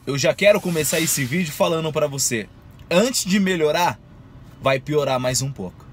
eu já quero começar esse vídeo falando para você, antes de melhorar, vai piorar mais um pouco.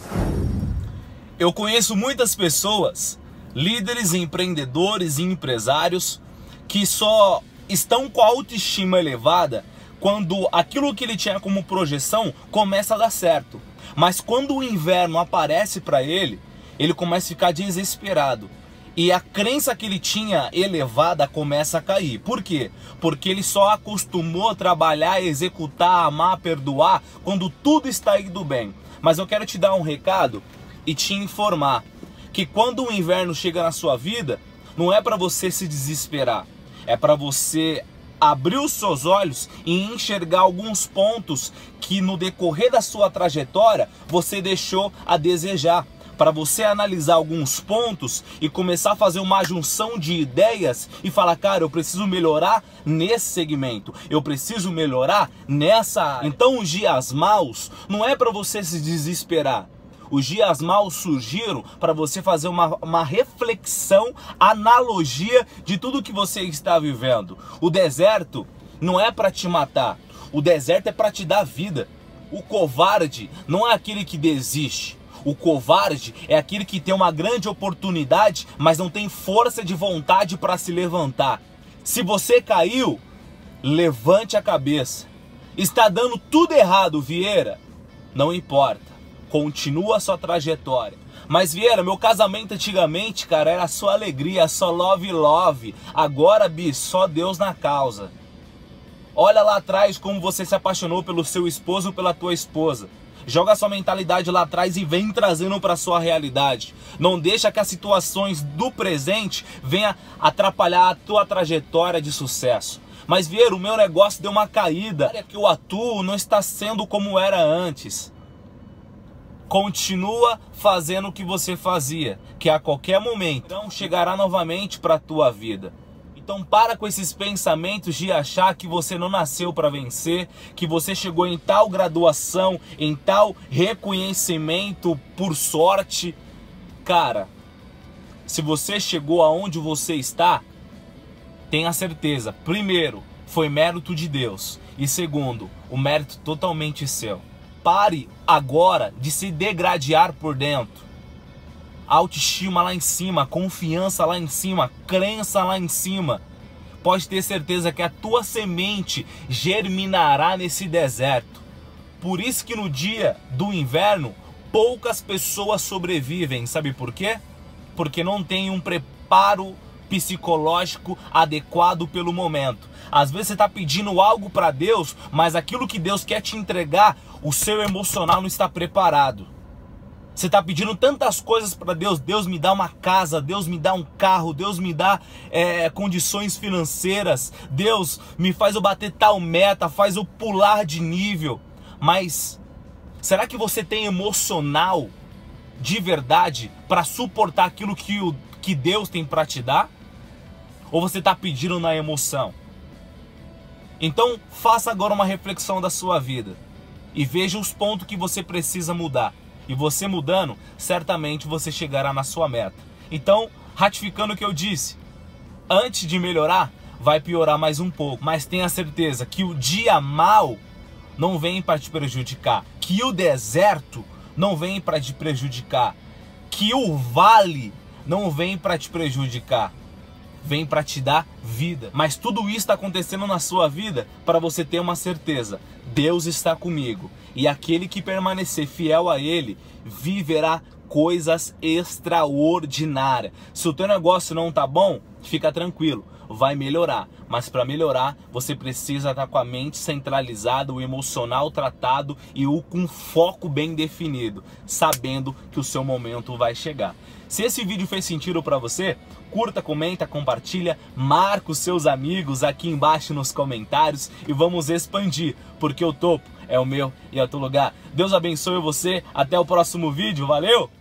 Eu conheço muitas pessoas, líderes, empreendedores e empresários, que só estão com a autoestima elevada quando aquilo que ele tinha como projeção começa a dar certo. Mas quando o inverno aparece para ele, ele começa a ficar desesperado. E a crença que ele tinha elevada começa a cair. Por quê? Porque ele só acostumou a trabalhar, executar, amar, perdoar quando tudo está indo bem. Mas eu quero te dar um recado e te informar que quando o inverno chega na sua vida, não é para você se desesperar. É para você abrir os seus olhos e enxergar alguns pontos que no decorrer da sua trajetória você deixou a desejar. Para você analisar alguns pontos e começar a fazer uma junção de ideias e falar, cara, eu preciso melhorar nesse segmento, eu preciso melhorar nessa área. Então os dias maus não é para você se desesperar. Os dias maus surgiram para você fazer uma reflexão, analogia de tudo que você está vivendo. O deserto não é para te matar, o deserto é para te dar vida. O covarde não é aquele que desiste. O covarde é aquele que tem uma grande oportunidade, mas não tem força de vontade para se levantar. Se você caiu, levante a cabeça. Está dando tudo errado, Vieira? Não importa. Continua a sua trajetória. Mas Vieira, meu casamento antigamente, cara, era só alegria, só love. Agora, Bi, só Deus na causa. Olha lá atrás como você se apaixonou pelo seu esposo ou pela tua esposa. Joga sua mentalidade lá atrás e vem trazendo para sua realidade. Não deixa que as situações do presente venham atrapalhar a tua trajetória de sucesso. Mas Vieira, o meu negócio deu uma caída. A área que eu atuo não está sendo como era antes. Continua fazendo o que você fazia, que a qualquer momento então chegará novamente para a tua vida. Então para com esses pensamentos de achar que você não nasceu para vencer, que você chegou em tal graduação, em tal reconhecimento por sorte. Cara, se você chegou aonde você está, tenha certeza, primeiro, foi mérito de Deus. E segundo, o mérito totalmente seu. Pare agora de se degradar por dentro. Autoestima lá em cima, confiança lá em cima, crença lá em cima. Pode ter certeza que a tua semente germinará nesse deserto. Por isso que no dia do inverno, poucas pessoas sobrevivem. Sabe por quê? Porque não tem um preparo psicológico adequado pelo momento. Às vezes você está pedindo algo para Deus, mas aquilo que Deus quer te entregar, o seu emocional não está preparado. Você está pedindo tantas coisas para Deus. Deus me dá uma casa, Deus me dá um carro, Deus me dá condições financeiras, Deus me faz eu bater tal meta, faz eu pular de nível. Mas será que você tem emocional de verdade para suportar aquilo que Deus tem para te dar? Ou você está pedindo na emoção? Então faça agora uma reflexão da sua vida e veja os pontos que você precisa mudar. E você mudando, certamente você chegará na sua meta. Então, ratificando o que eu disse, antes de melhorar, vai piorar mais um pouco. Mas tenha certeza que o dia mau não vem para te prejudicar. Que o deserto não vem para te prejudicar. Que o vale não vem para te prejudicar. Vem para te dar vida. Mas tudo isso está acontecendo na sua vida para você ter uma certeza. Deus está comigo. E aquele que permanecer fiel a Ele, viverá coisas extraordinárias. Se o teu negócio não tá bom, fica tranquilo, vai melhorar. Mas para melhorar, você precisa estar com a mente centralizada, o emocional tratado e com foco bem definido, sabendo que o seu momento vai chegar. Se esse vídeo fez sentido para você, curta, comenta, compartilha, marca os seus amigos aqui embaixo nos comentários e vamos expandir, porque o topo é o meu e é o teu lugar. Deus abençoe você, até o próximo vídeo, valeu!